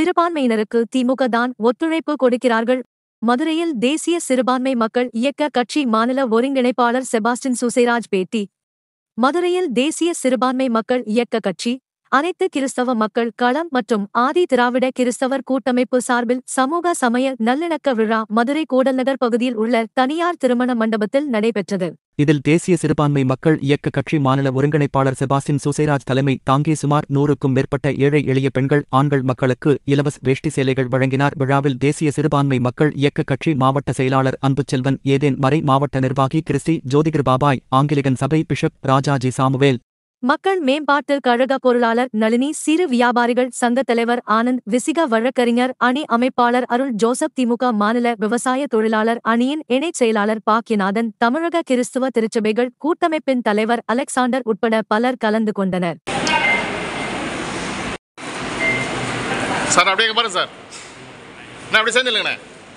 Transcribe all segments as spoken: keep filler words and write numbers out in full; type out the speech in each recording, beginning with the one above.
சிறுபான்மையினருக்கு திமுக தான் ஒத்துழைப்பு கொடுக்கிறார்கள். மதுரையில் தேசிய சிறுபான்மை மக்கள் இயக்க கட்சி மாநில ஒருங்கிணைப்பாளர் செபாஸ்டின் சுசேராஜ் பேட்டி. மதுரையில் தேசிய சிறுபான்மை மக்கள் இயக்க கட்சி, அனைத்து கிறிஸ்தவ மக்கள் களம் மற்றும் ஆதி திராவிட கிறிஸ்தவர் கூட்டமைப்பு சார்பில் சமூக சமய நல்லிணக்க விழா மதுரை கூடல்நகர் பகுதியில் உள்ள தனியார் திருமண மண்டபத்தில் நடைபெற்றது. இதில் தேசிய சிறுபான்மை மக்கள் இயக்க கட்சி மாநில ஒருங்கிணைப்பாளர் செபாஸ்டின் சுசேராஜ் தலைமை தாங்கி சுமார் நூறுக்கும் மேற்பட்ட ஏழை எளிய பெண்கள் ஆண்கள் மக்களுக்கு இலவச வேஷ்டி சேலைகள் வழங்கினார். விழாவில் தேசிய சிறுபான்மை மக்கள் இயக்க கட்சி மாவட்ட செயலாளர் அன்புச்செல்வன், ஏதேன் மறை மாவட்ட நிர்வாகி கிறிஸ்டி ஜோதிகர் பாபாய், ஆங்கிலிகன் சபை பிஷப் ராஜாஜி சாமுவேல், மக்கள் மேம்பாட்டு கழக பொருளாளர் நளினி, சிறு வியாபாரிகள் சங்க தலைவர் ஆனந்த், விசிக வழக்கறிஞர் அணி அமைப்பாளர் அருள் ஜோசப், திமுக மாநில விவசாய தொழிலாளர் அணியின் இணைச் செயலாளர் பாக்கியநாதன், தமிழக கிறிஸ்துவ திருச்சபைகள் கூட்டமைப்பின் தலைவர் அலெக்சாண்டர் உட்பட பலர் கலந்து கொண்டனர். சார் அப்படியே பாருங்க சார், நான் அப்படி சேர்ந்துலங்கண்ணே.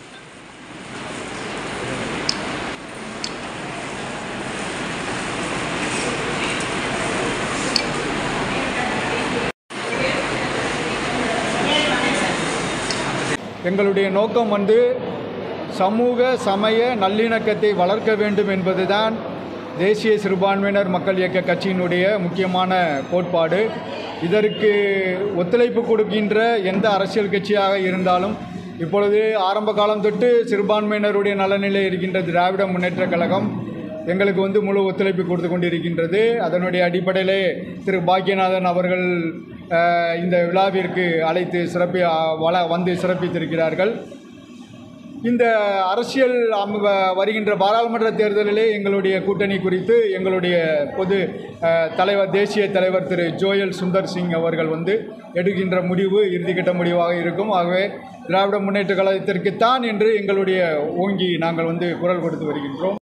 எங்களுடைய நோக்கம் வந்து சமூக சமய நல்லிணக்கத்தை வளர்க்க வேண்டும் என்பதுதான் தேசிய சிறுபான்மையினர் மக்கள் இயக்க கட்சியினுடைய முக்கியமான கோட்பாடு. இதற்கு ஒத்துழைப்பு கொடுக்கின்ற எந்த அரசியல் கட்சியாக இருந்தாலும் இப்பொழுது ஆரம்ப காலம் தொட்டு சிறுபான்மையினருடைய நலனிலே இருக்கின்ற திராவிட முன்னேற்ற கழகம் எங்களுக்கு வந்து முழு ஒத்துழைப்பு கொடுத்து கொண்டிருக்கின்றது. அதனுடைய அடிப்படையிலே திரு பாக்கியநாதன் அவர்கள் இந்த விழாவிற்கு அழைத்து சிறப்பி வள வந்து சிறப்பித்திருக்கிறார்கள். இந்த அரசியல் வருகின்ற பாராளுமன்ற தேர்தலிலே எங்களுடைய கூட்டணி குறித்து எங்களுடைய பொது தலைவர் தேசிய தலைவர் திரு ஜோயல் சுந்தர் சிங் அவர்கள் வந்து எடுக்கின்ற முடிவு இறுதிக்கட்ட முடிவாக இருக்கும். ஆகவே திராவிட முன்னேற்ற கழகத்திற்குத்தான் என்று எங்களுடைய ஓங்கி நாங்கள் வந்து குரல் கொடுத்து வருகின்றோம்.